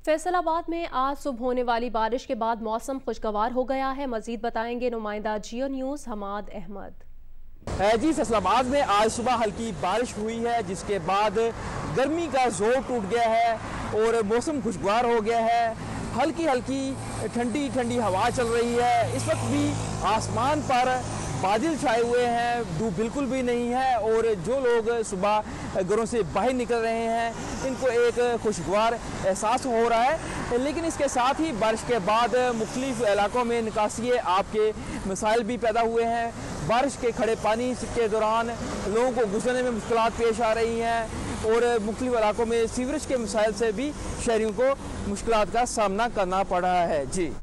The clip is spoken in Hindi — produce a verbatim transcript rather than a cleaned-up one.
फैसलाबाद में आज सुबह होने वाली बारिश के बाद मौसम खुशगवार हो गया है। मजीद बताएंगे नुमाइंदा जियो न्यूज़ हमाद अहमद। जी, फैसलाबाद में आज सुबह हल्की बारिश हुई है, जिसके बाद गर्मी का जोर टूट गया है और मौसम खुशगवार हो गया है। हल्की हल्की ठंडी ठंडी हवा चल रही है। इस वक्त भी आसमान पर बादल छाए हुए हैं, धूप बिल्कुल भी नहीं है और जो लोग सुबह घरों से बाहर निकल रहे हैं इनको एक खुशगवार एहसास हो रहा है। लेकिन इसके साथ ही बारिश के बाद मुख्तलिफ इलाकों में निकासी आपके मसाइल भी पैदा हुए हैं। बारिश के खड़े पानी के दौरान लोगों को गुजरने में मुश्किलात पेश आ रही हैं और मुख्तलिफ इलाकों में सीवरेज के मसाइल से भी शहरियों को मुश्किलात का सामना करना पड़ रहा है। जी।